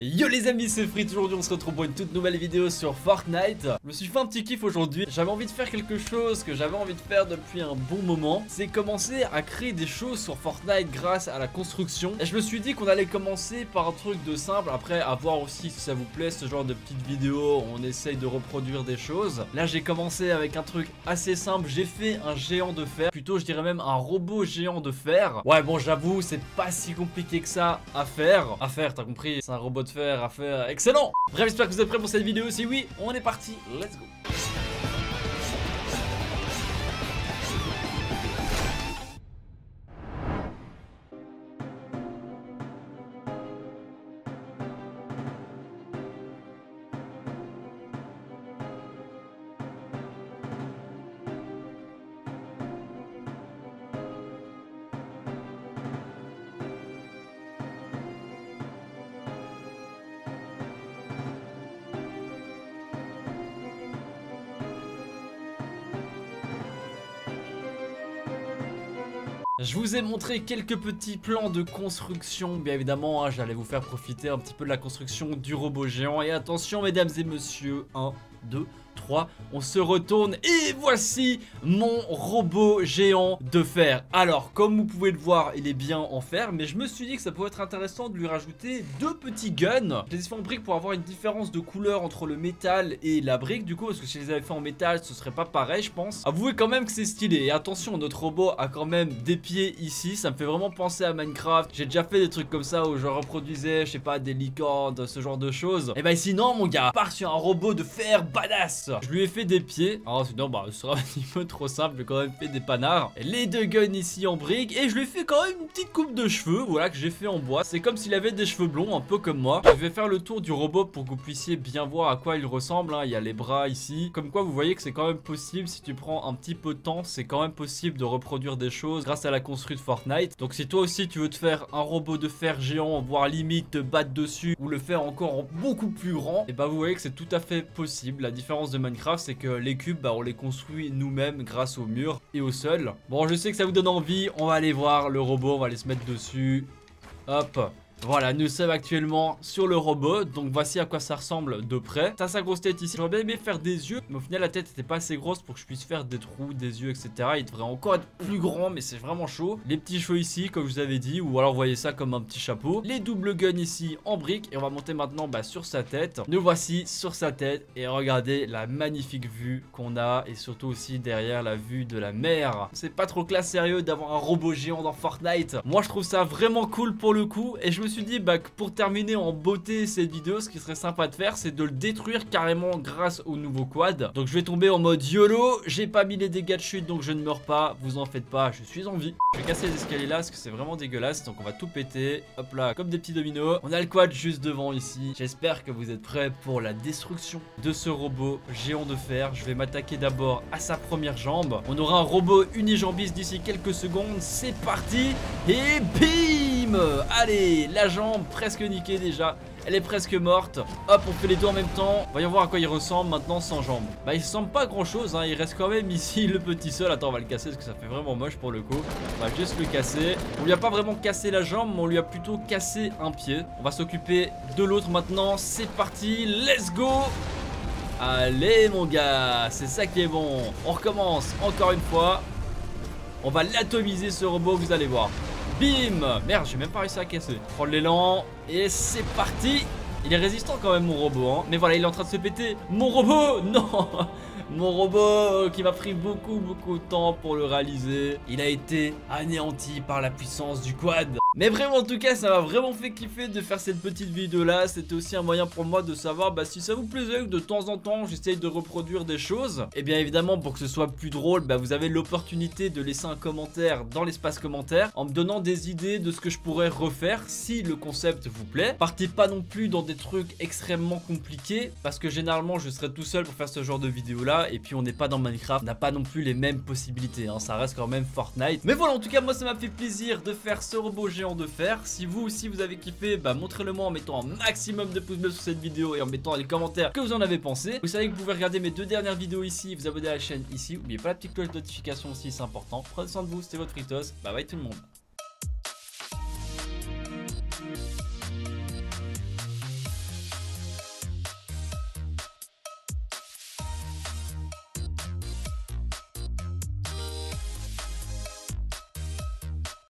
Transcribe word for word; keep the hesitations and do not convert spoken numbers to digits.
Yo les amis, c'est Fritz. Aujourd'hui on se retrouve pour une toute nouvelle vidéo sur Fortnite. Je me suis fait un petit kiff aujourd'hui. J'avais envie de faire quelque chose que j'avais envie de faire depuis un bon moment. C'est commencer à créer des choses sur Fortnite grâce à la construction. Et je me suis dit qu'on allait commencer par un truc de simple. Après, à voir aussi si ça vous plaît, ce genre de petites vidéos où on essaye de reproduire des choses. Là j'ai commencé avec un truc assez simple. J'ai fait un géant de fer. Plutôt je dirais même un robot géant de fer. Ouais bon, j'avoue c'est pas si compliqué que ça à faire. À faire, t'as compris, c'est un robot de fer à faire. Excellent. Bref, j'espère que vous êtes prêts pour cette vidéo. Si oui, on est parti, let's go. Je vous ai montré quelques petits plans de construction. Bien évidemment, hein, j'allais vous faire profiter un petit peu de la construction du robot géant. Et attention mesdames et messieurs, un, deux, trois, on se retourne et voici mon robot géant de fer. Alors comme vous pouvez le voir, il est bien en fer, mais je me suis dit que ça pourrait être intéressant de lui rajouter deux petits guns. Je les ai fait en brique pour avoir une différence de couleur entre le métal et la brique, du coup, parce que si je les avais fait en métal ce serait pas pareil je pense. Avouez quand même que c'est stylé. Et attention, notre robot a quand même des pieds ici, ça me fait vraiment penser à Minecraft. J'ai déjà fait des trucs comme ça où je reproduisais, je sais pas, des licornes, ce genre de choses. Et bah ici non mon gars, part sur un robot de fer badass. Je lui ai fait des pieds. Alors sinon bah ce sera un petit peu trop simple. J'ai quand même fait des panards. Les deux guns ici en briques. Et je lui ai fait quand même une petite coupe de cheveux. Voilà, que j'ai fait en bois. C'est comme s'il avait des cheveux blonds, un peu comme moi. Je vais faire le tour du robot pour que vous puissiez bien voir à quoi il ressemble, hein. Il y a les bras ici. Comme quoi vous voyez que c'est quand même possible. Si tu prends un petit peu de temps, c'est quand même possible de reproduire des choses grâce à la construite Fortnite. Donc si toi aussi tu veux te faire un robot de fer géant, voire limite te battre dessus, ou le faire encore en beaucoup plus grand, et bah vous voyez que c'est tout à fait possible. La différence de Minecraft, c'est que les cubes, bah on les construit nous-mêmes grâce au mur et au sol. Bon, je sais que ça vous donne envie, on va aller voir le robot, on va aller se mettre dessus. Hop. Voilà, nous sommes actuellement sur le robot. Donc voici à quoi ça ressemble de près. Ça, sa grosse tête ici. J'aurais bien aimé faire des yeux, mais au final la tête n'était pas assez grosse pour que je puisse faire des trous, des yeux, et cetera. Il devrait encore être plus grand, mais c'est vraiment chaud. Les petits cheveux ici, comme je vous avais dit, ou alors vous voyez ça comme un petit chapeau. Les doubles guns ici en briques. Et on va monter maintenant bah, sur sa tête. Nous voici sur sa tête. Et regardez la magnifique vue qu'on a. Et surtout aussi derrière la vue de la mer. C'est pas trop classe sérieux d'avoir un robot géant dans Fortnite. Moi je trouve ça vraiment cool pour le coup. Et je me suis dit bah, que pour terminer en beauté cette vidéo, ce qui serait sympa de faire, c'est de le détruire carrément grâce au nouveau quad. Donc je vais tomber en mode YOLO. J'ai pas mis les dégâts de chute, donc je ne meurs pas. Vous en faites pas, je suis en vie. Je vais casser les escaliers là parce que c'est vraiment dégueulasse. Donc on va tout péter. Hop là, comme des petits dominos. On a le quad juste devant ici. J'espère que vous êtes prêts pour la destruction de ce robot géant de fer. Je vais m'attaquer d'abord à sa première jambe. On aura un robot unijambiste d'ici quelques secondes. C'est parti. Et bim! Allez, la jambe presque niquée déjà. Elle est presque morte. Hop, on fait les deux en même temps. Voyons voir à quoi il ressemble maintenant sans jambes. Bah il ressemble pas à grand chose, hein. Il reste quand même ici le petit sol. Attends, on va le casser parce que ça fait vraiment moche pour le coup. On va juste le casser. On lui a pas vraiment cassé la jambe, mais on lui a plutôt cassé un pied. On va s'occuper de l'autre maintenant. C'est parti, let's go. Allez mon gars, c'est ça qui est bon. On recommence encore une fois. On va l'atomiser ce robot, vous allez voir. Bim! Merde, j'ai même pas réussi à casser. Prends l'élan et c'est parti. Il est résistant quand même mon robot, hein. Mais voilà, il est en train de se péter. Mon robot! Non! Mon robot qui m'a pris beaucoup beaucoup de temps pour le réaliser. Il a été anéanti par la puissance du quad. Mais vraiment en tout cas ça m'a vraiment fait kiffer de faire cette petite vidéo là. C'était aussi un moyen pour moi de savoir bah, si ça vous plaisait ou de temps en temps j'essaye de reproduire des choses. Et bien évidemment pour que ce soit plus drôle bah, vous avez l'opportunité de laisser un commentaire dans l'espace commentaire en me donnant des idées de ce que je pourrais refaire si le concept vous plaît. Partez pas non plus dans des trucs extrêmement compliqués parce que généralement je serai tout seul pour faire ce genre de vidéo là. Et puis on n'est pas dans Minecraft, on n'a pas non plus les mêmes possibilités, hein. Ça reste quand même Fortnite. Mais voilà, en tout cas moi ça m'a fait plaisir de faire ce robot géant de fer. Si vous aussi vous avez kiffé, bah montrez-le moi en mettant un maximum de pouces bleus sur cette vidéo et en mettant dans les commentaires que vous en avez pensé. Vous savez que vous pouvez regarder mes deux dernières vidéos ici, vous abonner à la chaîne ici. N'oubliez pas la petite cloche de notification aussi, c'est important. Prenez soin de vous, c'était votre Fritos, bye bye tout le monde.